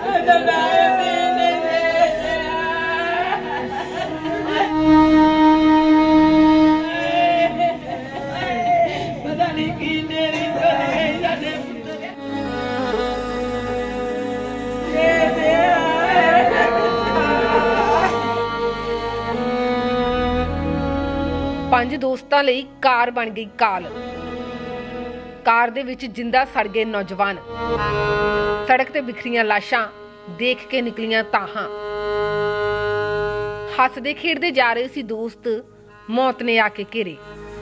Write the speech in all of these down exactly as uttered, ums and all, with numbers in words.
ਪੰਜ ਦੋਸਤਾਂ ਲਈ ਕਾਰ ਬਣ ਗਈ ਕਾਲ। ਕਾਰ ਦੇ ਵਿੱਚ ਜਿੰਦਾ ਸੜ ਗਏ ਨੌਜਵਾਨ। ਸੜਕ ਤੇ ਬਿਖਰੀਆਂ ਲਾਸ਼ਾਂ ਦੇਖ ਕੇ ਨਿਕਲੀਆਂ ਤਾਹਾਂ। ਹੱਸਦੇ ਖੇਡਦੇ ਜਾ ਰਹੇ ਸੀ ਦੋਸਤ, ਮੌਤ ਨੇ ਆ ਕੇ ਘੇਰੇ।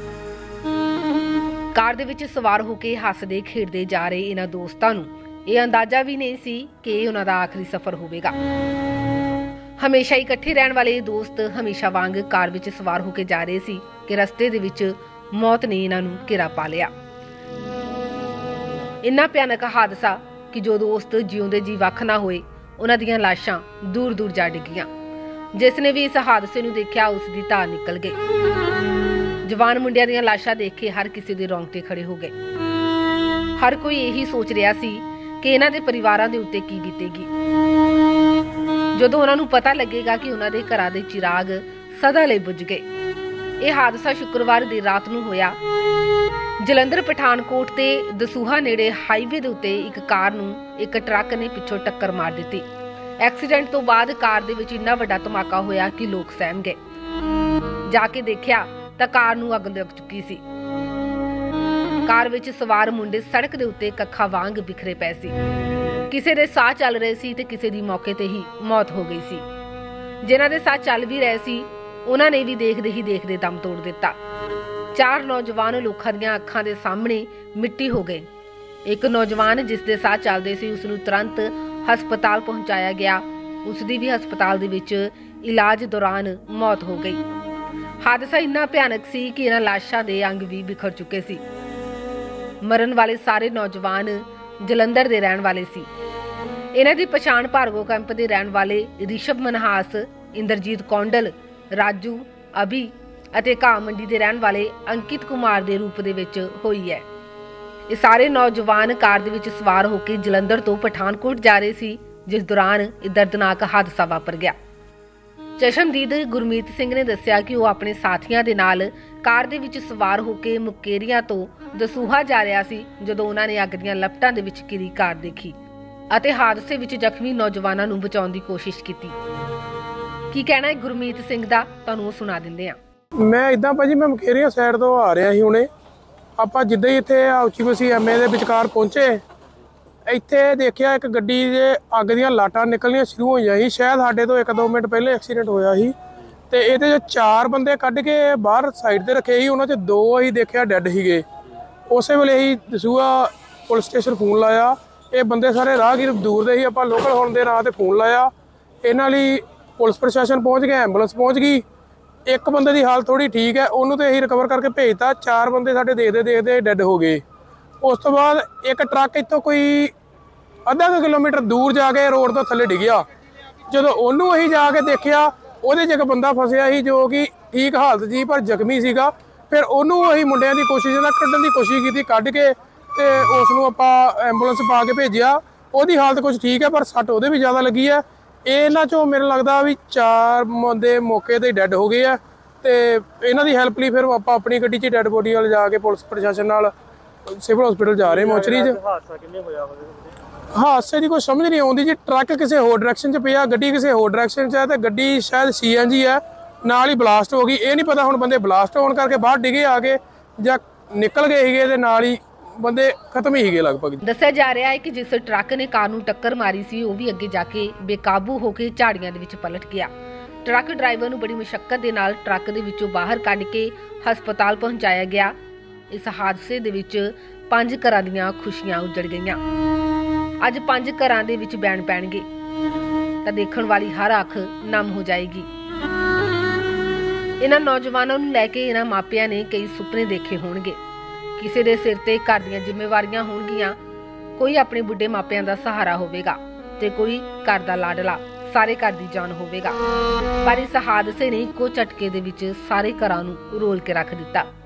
ਕਾਰ ਦੇ ਵਿੱਚ ਸਵਾਰ ਹੋ ਕੇ ਹੱਸਦੇ ਖੇਡਦੇ ਜਾ ਰਹੇ ਇਹਨਾਂ ਦੋਸਤਾਂ ਨੂੰ ਇਹ ਅੰਦਾਜ਼ਾ ਵੀ ਨਹੀਂ ਸੀ ਕਿ ਇਹ ਉਹਨਾਂ ਦਾ ਆਖਰੀ ਸਫ਼ਰ ਹੋਵੇਗਾ। ਹਮੇਸ਼ਾ ਇਕੱਠੇ ਰਹਿਣ ਵਾਲੇ ਦੋਸਤ ਹਮੇਸ਼ਾ ਵਾਂਗ ਕਾਰ ਵਿੱਚ ਸਵਾਰ ਹੋ ਕੇ ਜਾ ਰਹੇ ਸੀ ਕਿ ਰਸਤੇ ਦੇ ਵਿੱਚ ਮੌਤ ਨੇ ਇਹਨਾਂ ਨੂੰ ਘੇਰਾ ਪਾ ਲਿਆ। ਇੰਨਾ ਭਿਆਨਕ ਹਾਦਸਾ ਕਿ ਜੋ ਦੋਸਤ ਜਿਉਂਦੇ ਜੀ ਵੱਖ ਨਾ ਹੋਏ, ਉਹਨਾਂ ਦੀਆਂ ਲਾਸ਼ਾਂ ਦੂਰ ਦੂਰ ਜਾ ਡਿੱਗੀਆਂ। ਜਿਸ ਨੇ ਵੀ ਇਸ ਹਾਦਸੇ ਨੂੰ ਦੇਖਿਆ ਉਸ ਦੀ ਧਾਰ ਨਿਕਲ ਗਈ। ਜਵਾਨ ਮੁੰਡਿਆਂ ਦੀਆਂ ਲਾਸ਼ਾਂ ਦੇਖ ਕੇ ਹਰ ਕਿਸੇ ਦੇ ਰੌਂਗਟੇ ਖੜੇ ਹੋ ਗਏ। ਹਰ ਕੋਈ ਇਹੀ ਸੋਚ ਰਿਹਾ ਸੀ ਕਿ ਇਹਨਾਂ ਦੇ ਪਰਿਵਾਰਾਂ ਦੇ ਉੱਤੇ ਕੀ ਬੀਤੇਗੀ ਜਦੋਂ ਉਹਨਾਂ ਨੂੰ ਪਤਾ ਲੱਗੇਗਾ ਕਿ ਉਹਨਾਂ ਦੇ ਘਰਾਂ ਦੇ ਚਿਰਾਗ ਸਦਾ ਲਈ ਬੁਝ ਗਏ। ਇਹ ਹਾਦਸਾ ਸ਼ੁੱਕਰਵਾਰ ਦੀ ਰਾਤ ਨੂੰ ਹੋਇਆ। ਜਲੰਧਰ ਪਠਾਨਕੋਟ ਤੇ ਦਸੂਹਾ ਨੇੜੇ ਹਾਈਵੇ ਦੇ ਉੱਤੇ ਇੱਕ ਕਾਰ ਨੂੰ ਇੱਕ ਟਰੱਕ ਨੇ ਪਿੱਛੋਂ ਟੱਕਰ ਮਾਰ ਦਿੱਤੀ। ਐਕਸੀਡੈਂਟ ਤੋਂ ਬਾਅਦ ਕਾਰ ਦੇ ਵਿੱਚ ਇੰਨਾ ਵੱਡਾ ਧਮਾਕਾ ਹੋਇਆ ਕਿ ਲੋਕ ਸਹਿਮ ਗਏ। ਜਾ ਕੇ ਦੇਖਿਆ ਤਾਂ ਕਾਰ ਨੂੰ ਅੱਗ ਲੱਗ ਚੁੱਕੀ ਸੀ। ਕਾਰ ਵਿੱਚ ਸਵਾਰ ਮੁੰਡੇ ਸੜਕ ਦੇ ਉੱਤੇ ਕੱਖਾਂ ਵਾਂਗ ਬਿਖਰੇ ਪਏ ਸੀ। ਕਿਸੇ ਦੇ ਸਾਹ ਚੱਲ ਰਹੇ ਸੀ ਤੇ ਕਿਸੇ ਦੀ ਮੌਕੇ ਤੇ ਹੀ ਮੌਤ ਹੋ ਗਈ ਸੀ। ਜਿਨ੍ਹਾਂ ਦੇ ਸਾਹ ਚੱਲ ਵੀ ਰਹੇ ਸੀ ਉਹਨਾਂ ਨੇ ਵੀ ਦੇਖਦੇ ਹੀ ਦੇਖਦੇ ਦਮ ਤੋੜ ਦਿੱਤਾ। ਚਾਰ ਨੌਜਵਾਨ ਲੋਕਾਂ ਦੀਆਂ ਅੱਖਾਂ ਦੇ ਸਾਹਮਣੇ ਮਿੱਟੀ ਹੋ ਗਏ। ਇੱਕ ਨੌਜਵਾਨ ਜਿਸ ਦੇ ਸਾਹ ਚੱਲਦੇ ਸੀ ਉਸ ਨੂੰ ਤੁਰੰਤ ਹਸਪਤਾਲ ਪਹੁੰਚਾਇਆ ਗਿਆ। ਉਸ ਦੀ ਵੀ ਹਸਪਤਾਲ ਦੇ ਵਿੱਚ ਇਲਾਜ ਦੌਰਾਨ ਮੌਤ ਹੋ ਗਈ। ਹਾਦਸਾ ਇੰਨਾ ਭਿਆਨਕ ਸੀ ਕਿ ਇਹਨਾਂ ਲਾਸ਼ਾਂ ਦੇ ਅੰਗ ਵੀ ਬਿਖਰ ਚੁੱਕੇ ਸੀ। ਮਰਨ ਵਾਲੇ ਸਾਰੇ ਨੌਜਵਾਨ ਜਲੰਧਰ ਦੇ ਰਹਿਣ ਵਾਲੇ ਸੀ। ਇਹਨਾਂ ਦੀ ਪਛਾਣ ਭਾਰਗੋ ਕੈਂਪ ਦੇ ਰਹਿਣ ਵਾਲੇ ਰਿਸ਼ਭ ਮਨਹਾਸ, ਇੰਦਰਜੀਤ ਕੌਂਡਲ, ਰਾਜੂ, ਅਭੀ ਅਤੇ ਘਾਹ ਮੰਡੀ ਦੇ ਰਹਿਣ ਵਾਲੇ ਅੰਕਿਤ ਕੁਮਾਰ ਦੇ ਰੂਪ ਦੇ ਵਿੱਚ ਹੋਈ ਹੈ। ਇਹ ਸਾਰੇ ਨੌਜਵਾਨ ਕਾਰ ਦੇ ਵਿੱਚ ਸਵਾਰ ਹੋ ਕੇ ਜਲੰਧਰ ਤੋਂ ਪਠਾਨਕੋਟ ਜਾ ਰਹੇ ਸੀ, ਜਿਸ ਦੌਰਾਨ ਇਹ ਦਰਦਨਾਕ ਹਾਦਸਾ ਵਾਪਰ ਗਿਆ। ਚਸ਼ਮਦੀਦ ਗੁਰਮੀਤ ਸਿੰਘ ਨੇ ਦੱਸਿਆ ਕਿ ਉਹ ਆਪਣੇ ਸਾਥੀਆਂ ਦੇ ਨਾਲ ਕਾਰ ਦੇ ਵਿੱਚ ਸਵਾਰ ਹੋ ਕੇ ਮੁਕੇਰੀਆਂ ਤੋਂ ਦਸੂਹਾ ਜਾ ਰਿਹਾ ਸੀ ਜਦੋਂ ਉਹਨਾਂ ਨੇ ਅੱਗ ਦੀਆਂ ਲਪਟਾਂ ਦੇ ਵਿੱਚ ਘਿਰੀ ਕਾਰ ਦੇਖੀ ਅਤੇ ਹਾਦਸੇ ਵਿੱਚ ਜ਼ਖਮੀ ਨੌਜਵਾਨਾਂ ਨੂੰ ਬਚਾਉਣ ਦੀ ਕੋਸ਼ਿਸ਼ ਕੀਤੀ। ਕੀ ਕਹਿਣਾ ਹੈ ਗੁਰਮੀਤ ਸਿੰਘ ਦਾ, ਤੁਹਾਨੂੰ ਉਹ ਸੁਣਾ ਦਿੰਦੇ ਆ। ਮੈਂ ਇਦਾਂ ਭਾਜੀ ਮੈਂ ਮੁਕੇਰੀਆਂ ਸਾਈਡ ਤੋਂ ਆ ਰਿਹਾ ਸੀ ਹੁਣੇ। ਆਪਾਂ ਜਿੱਦਾਂ ਹੀ ਇੱਥੇ ਉੱਚੀ ਮਸੀ ਐਮਏ ਦੇ ਵਿਚਕਾਰ ਪਹੁੰਚੇ, ਇੱਥੇ ਦੇਖਿਆ ਇੱਕ ਗੱਡੀ ਦੇ ਅੱਗ ਦੀਆਂ ਲਾਟਾਂ ਨਿਕਲਣੀਆਂ ਸ਼ੁਰੂ ਹੋਈਆਂ ਸੀ। ਸ਼ਾਇਦ ਸਾਡੇ ਤੋਂ ਇੱਕ ਦੋ ਮਿੰਟ ਪਹਿਲੇ ਐਕਸੀਡੈਂਟ ਹੋਇਆ ਸੀ ਤੇ ਇਹਦੇ ਚ ਚਾਰ ਬੰਦੇ ਕੱਢ ਕੇ ਬਾਹਰ ਸਾਈਡ ਤੇ ਰੱਖੇ ਸੀ। ਉਹਨਾਂ ਚ ਦੋ ਅਸੀਂ ਦੇਖਿਆ ਡੈੱਡ ਸੀਗੇ। ਉਸੇ ਵੇਲੇ ਅਸੀਂ ਦਸੂਹਾ ਪੁਲਿਸ ਸਟੇਸ਼ਨ ਫੋਨ ਲਾਇਆ। ਇਹ ਬੰਦੇ ਸਾਰੇ ਰਾਹਗੀਰ ਦੂਰ ਦੇ ਸੀ, ਆਪਾਂ ਲੋਕਲ ਹੋਣ ਦੇ ਨਾਂ ਤੇ ਫੋਨ ਲਾਇਆ। ਇਹਨਾਂ ਲਈ ਪੁਲਿਸ ਪ੍ਰਸ਼ਾਸਨ ਪਹੁੰਚ ਗਿਆ, ਐਂਬੂਲੈਂਸ ਪਹੁੰਚ ਗਈ। ਇੱਕ ਬੰਦੇ ਦੀ ਹਾਲਤ ਥੋੜੀ ਠੀਕ ਹੈ, ਉਹਨੂੰ ਤੇ ਅਸੀਂ ਰਿਕਵਰ ਕਰਕੇ ਭੇਜਤਾ। ਚਾਰ ਬੰਦੇ ਸਾਡੇ ਦੇਖਦੇ ਦੇਖਦੇ ਡੈੱਡ ਹੋ ਗਏ। ਉਸ ਤੋਂ ਬਾਅਦ ਇੱਕ ਟਰੱਕ ਇੱਥੋਂ ਕੋਈ ਅੱਧਾ ਕੁ ਕਿਲੋਮੀਟਰ ਦੂਰ ਜਾ ਕੇ ਰੋਡ ਤੋਂ ਥੱਲੇ ਡਿੱਗਿਆ। ਜਦੋਂ ਉਹਨੂੰ ਅਸੀਂ ਜਾ ਕੇ ਦੇਖਿਆ, ਉਹਦੇ 'ਚ ਇੱਕ ਬੰਦਾ ਫਸਿਆ ਸੀ ਜੋ ਕਿ ਠੀਕ ਹਾਲਤ ਸੀ ਪਰ ਜ਼ਖਮੀ ਸੀਗਾ। ਫਿਰ ਉਹਨੂੰ ਅਸੀਂ ਮੁੰਡਿਆਂ ਦੀ ਕੋਸ਼ਿਸ਼ ਨਾਲ ਕੱਢਣ ਦੀ ਕੋਸ਼ਿਸ਼ ਕੀਤੀ, ਕੱਢ ਕੇ ਤੇ ਉਸ ਨੂੰ ਆਪਾਂ ਐਂਬੂਲੈਂਸ ਪਾ ਕੇ ਭੇਜਿਆ। ਉਹਦੀ ਹਾਲਤ ਕੁਝ ਠੀਕ ਹੈ ਪਰ ਸੱਟ ਉਹਦੇ ਵੀ ਜ਼ਿਆਦਾ ਲੱਗੀ ਹੈ। ਇਹਨਾਂ 'ਚੋਂ ਮੈਨੂੰ ਲੱਗਦਾ ਵੀ ਚਾਰ ਬੰਦੇ ਮੌਕੇ 'ਤੇ ਡੈੱਡ ਹੋ ਗਏ ਆ ਤੇ ਇਹਨਾਂ ਦੀ ਹੈਲਪ ਲਈ ਫਿਰ ਆਪਾਂ ਆਪਣੀ ਗੱਡੀ 'ਚ ਡੈੱਡ ਬੋਡੀ ਵਾਲ ਜਾ ਕੇ ਪੁਲਿਸ ਪ੍ਰਸ਼ਾਸਨ ਨਾਲ ਸਿਵਲ ਹਸਪੀਟਲ ਜਾ ਰਹੇ ਮੋਚਰੀ 'ਚ। ਹਾਦਸਾ ਕਿੰਨੇ ਹੋਇਆ ਹੋਵੇ? ਹਾਦਸੇ ਦੀ ਕੋਈ ਸਮਝ ਨਹੀਂ ਆਉਂਦੀ ਜੀ। ਟਰੱਕ ਕਿਸੇ ਹੋਰ ਡਾਇਰੈਕਸ਼ਨ 'ਚ ਪਿਆ, ਗੱਡੀ ਕਿਸੇ ਹੋਰ ਡਾਇਰੈਕਸ਼ਨ 'ਚ ਹੈ ਤੇ ਗੱਡੀ ਸ਼ਾਇਦ ਸੀ ਐਨ ਜੀ ਹੈ, ਨਾਲ ਹੀ ਬਲਾਸਟ ਹੋ ਗਈ। ਇਹ ਨਹੀਂ ਪਤਾ ਹੁਣ ਬੰਦੇ ਬਲਾਸਟ ਹੋਣ ਕਰਕੇ ਬਾਹਰ ਡਿੱਗੇ ਆ ਕੇ ਜਾਂ ਨਿਕਲ ਗਏ ਸੀਗੇ ਤੇ ਨਾਲ ਹੀ ਬੰਦੇ ਖਤਮ ਹੀ ਸੀਗੇ ਲਗਭਗ। ਦੱਸਿਆ ਜਾ ਰਿਹਾ ਹੈ ਕਿ ਜਿਸ ਟਰੱਕ ਨੇ ਕਾਰ ਨੂੰ ਟੱਕਰ ਮਾਰੀ ਸੀ ਉਹ ਵੀ ਅੱਗੇ ਜਾ ਕੇ ਬੇਕਾਬੂ ਹੋ ਕੇ ਝਾੜੀਆਂ ਦੇ ਵਿੱਚ ਪਲਟ ਗਿਆ। ਟਰੱਕ ਡਰਾਈਵਰ ਨੂੰ ਬੜੀ ਮੁਸ਼ੱਕਤ ਦੇ ਨਾਲ ਟਰੱਕ ਦੇ ਵਿੱਚੋਂ ਬਾਹਰ ਕੱਢ ਕੇ ਹਸਪਤਾਲ ਪਹੁੰਚਾਇਆ ਗਿਆ। ਇਸ ਹਾਦਸੇ ਦੇ ਵਿੱਚ ਪੰਜ ਘਰਾਂ ਦੀਆਂ ਖੁਸ਼ੀਆਂ ਉਜੜ ਗਈਆਂ। ਅੱਜ ਪੰਜ ਘਰਾਂ ਦੇ ਵਿੱਚ ਬੈਣ ਪੈਣਗੇ ਤਾਂ ਦੇਖਣ ਵਾਲੀ ਹਰ ਅੱਖ ਨਮ ਹੋ ਜਾਏਗੀ। ਇਹਨਾਂ ਨੌਜਵਾਨਾਂ ਨੂੰ ਲੈ ਕੇ ਇਹਨਾਂ ਮਾਪਿਆਂ ਨੇ ਕਈ ਸੁਪਨੇ ਦੇਖੇ ਹੋਣਗੇ। ਕਿਸੇ ਦੇ ਸਿਰ ਤੇ ਘਰ ਦੀਆਂ ਜ਼ਿੰਮੇਵਾਰੀਆਂ ਹੋਣਗੀਆਂ, ਕੋਈ ਆਪਣੇ ਬੁੱਢੇ ਮਾਪਿਆਂ ਦਾ ਸਹਾਰਾ ਹੋਵੇਗਾ ਤੇ ਕੋਈ ਘਰ ਦਾ ਲਾਡਲਾ, ਸਾਰੇ ਘਰ ਦੀ ਜਾਨ ਹੋਵੇਗਾ। ਪਰ ਇਸ ਹਾਦਸੇ ਨੇ ਇੱਕੋ ਝਟਕੇ ਦੇ ਵਿੱਚ ਸਾਰੇ ਘਰਾਂ ਨੂੰ ਰੋਲ ਕੇ ਰੱਖ ਦਿੱਤਾ।